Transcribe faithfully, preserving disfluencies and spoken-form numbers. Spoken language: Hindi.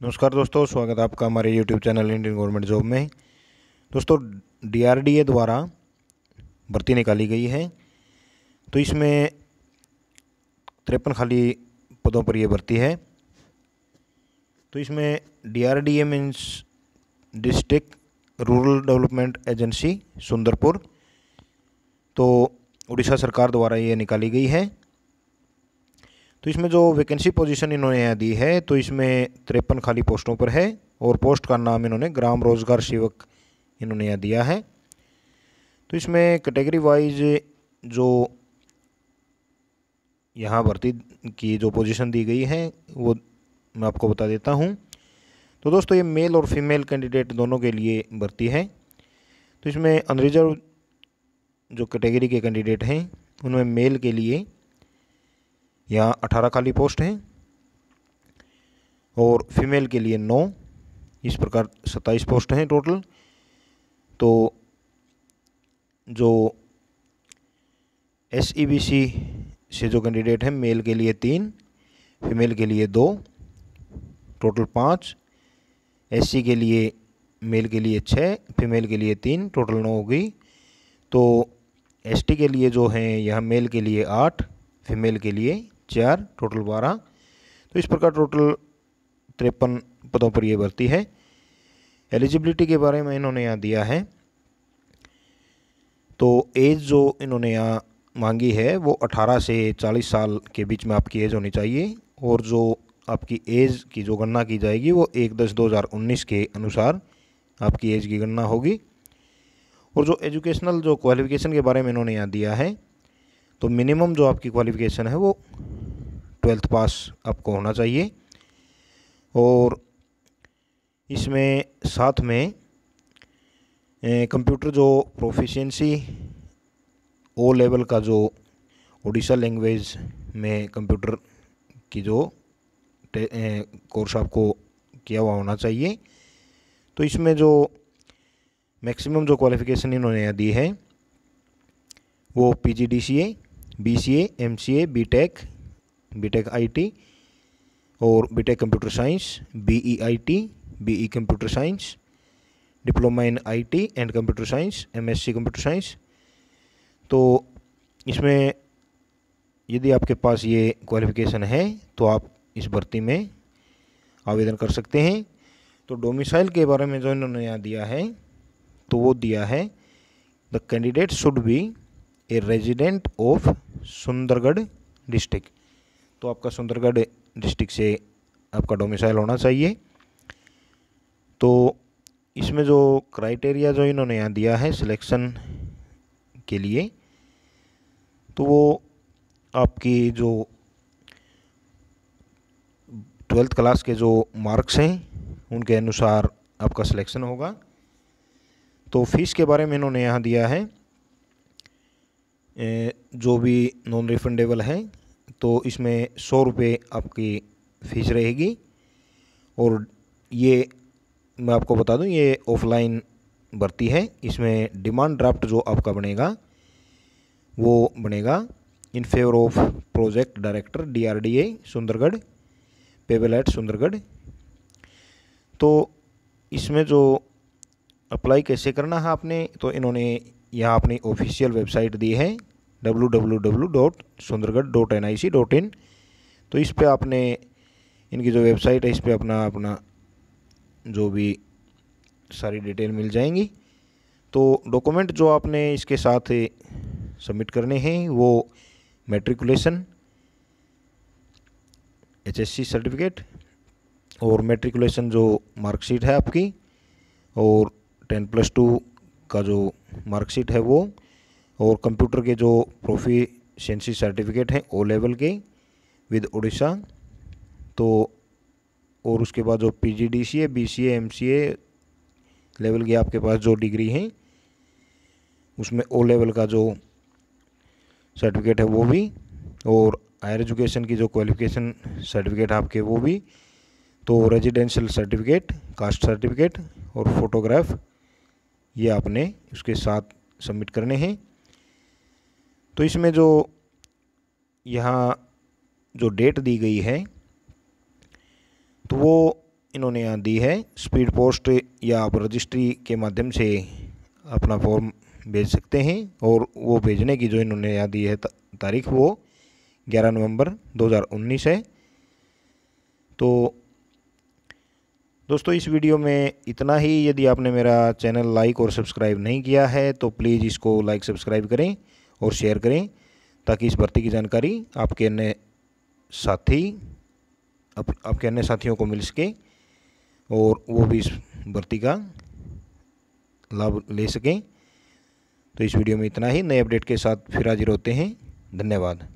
नमस्कार दोस्तों, स्वागत है आपका हमारे YouTube channel Indian government job में। दोस्तों, डीआरडीए द्वारा भर्ती निकाली गई है, तो इसमें तिरपन खाली पदों पर यह भर्ती है। तो इसमें DRDA means district rural development agency Sundarpur, तो उड़ीसा सरकार द्वारा ये निकाली गई है। तो इसमें जो वैकेंसी पोजीशन इन्होंने यहाँ दी है, तो इसमें तिरपन खाली पोस्टों पर है और पोस्ट का नाम इन्होंने ग्राम रोजगार सेवक इन्होंने यहाँ दिया है। तो इसमें कैटेगरी वाइज जो यहाँ भर्ती की जो पोजीशन दी गई है वो मैं आपको बता देता हूँ। तो दोस्तों, ये मेल और फीमेल कैंडिडेट दोनों के लिए भर्ती है। तो इसमें अनरिजर्व जो कैटेगरी के कैंडिडेट हैं उनमें मेल के लिए यहाँ अठारह खाली पोस्ट हैं और फीमेल के लिए नौ, इस प्रकार सत्ताईस पोस्ट हैं टोटल। तो जो एस ई बी सी से जो कैंडिडेट हैं, मेल के लिए तीन, फीमेल के लिए दो, टोटल पाँच। एस सी के लिए मेल के लिए छः, फीमेल के लिए तीन, टोटल नौ हो गई। तो एस टी के लिए जो हैं यहाँ मेल के लिए आठ, फीमेल के लिए चार, टोटल बारह। तो इस प्रकार टोटल तिरपन पदों पर यह भर्ती है। एलिजिबिलिटी के बारे में इन्होंने यहाँ दिया है, तो एज जो इन्होंने यहाँ मांगी है वो अठारह से चालीस साल के बीच में आपकी एज होनी चाहिए, और जो आपकी एज की जो गणना की जाएगी वो एक दस दो हज़ार उन्नीस के अनुसार आपकी एज की गणना होगी। और जो एजुकेशनल जो क्वालिफ़िकेशन के बारे में इन्होंने यहाँ दिया है, तो मिनिमम जो आपकी क्वालिफ़िकेशन है वो ट्वेल्थ पास आपको होना चाहिए, और इसमें साथ में कंप्यूटर जो प्रोफिशिएंसी ओ लेवल का जो उड़ीसा लैंग्वेज में कंप्यूटर की जो कोर्स आपको किया हुआ होना चाहिए। तो इसमें जो मैक्सिमम जो क्वालिफ़िकेशन इन्होंने यहाँ दी है वो P G D C A, B C A, M C A, B tech, B tech I T और B tech computer science, B E I T, B E computer science, diploma in I T and computer science, M S C computer science. तो इसमें यदि आपके पास ये क्वालिफ़िकेशन है तो आप इस भर्ती में आवेदन कर सकते हैं। तो डोमिसाइल के बारे में जो इन्होंने यहाँ दिया है, तो वो दिया है the candidate should be a resident of Sundargarh district. तो आपका सुंदरगढ़ डिस्ट्रिक्ट से आपका डोमिसाइल होना चाहिए। तो इसमें जो क्राइटेरिया जो इन्होंने यहाँ दिया है सिलेक्शन के लिए, तो वो आपकी जो ट्वेल्थ क्लास के जो मार्क्स हैं उनके अनुसार आपका सिलेक्शन होगा। तो फीस के बारे में इन्होंने यहाँ दिया है जो भी नॉन रिफंडेबल है, तो इसमें सौ रुपये आपकी फ़ीस रहेगी। और ये मैं आपको बता दूं, ये ऑफलाइन भर्ती है। इसमें डिमांड ड्राफ्ट जो आपका बनेगा वो बनेगा in favour of project director D R D A Sundargarh, payable at Sundargarh. तो इसमें जो अप्लाई कैसे करना है आपने, तो इन्होंने यहाँ अपनी ऑफिशियल वेबसाइट दी है W W W dot Sundargarh dot N I C dot in. तो इस पे आपने, इनकी जो वेबसाइट है इस पे अपना अपना जो भी सारी डिटेल मिल जाएंगी। तो डॉक्यूमेंट जो आपने इसके साथ सबमिट करने हैं वो matriculation, H S C certificate और मैट्रिकुलेशन जो मार्कशीट है आपकी, और टेन प्लस टू का जो मार्कशीट है वो, और कंप्यूटर के जो प्रोफिशिएंसी सर्टिफिकेट हैं ओ लेवल के विद उड़ीसा। तो और उसके बाद जो P G D C A, B C A, M C A level की आपके पास जो डिग्री हैं उसमें ओ लेवल का जो सर्टिफिकेट है वो भी, और हायर एजुकेशन की जो क्वालिफिकेशन सर्टिफिकेट आपके वो भी। तो रेजिडेंशियल सर्टिफिकेट, कास्ट सर्टिफिकेट और फोटोग्राफ ये आपने उसके साथ सबमिट करने हैं। तो इसमें जो यहाँ जो डेट दी गई है तो वो इन्होंने यहाँ दी है, स्पीड पोस्ट या आप रजिस्ट्री के माध्यम से अपना फॉर्म भेज सकते हैं। और वो भेजने की जो इन्होंने यहाँ दी है तारीख, वो ग्यारह नवंबर दो हज़ार उन्नीस है। तो दोस्तों इस वीडियो में इतना ही। यदि आपने मेरा चैनल लाइक और सब्सक्राइब नहीं किया है तो प्लीज़ इसको लाइक सब्सक्राइब करें और शेयर करें, ताकि इस भर्ती की जानकारी आपके अन्य साथी आप, आपके अन्य साथियों को मिल सके और वो भी इस भर्ती का लाभ ले सकें। तो इस वीडियो में इतना ही। नए अपडेट के साथ फिर हाजिर होते हैं। धन्यवाद।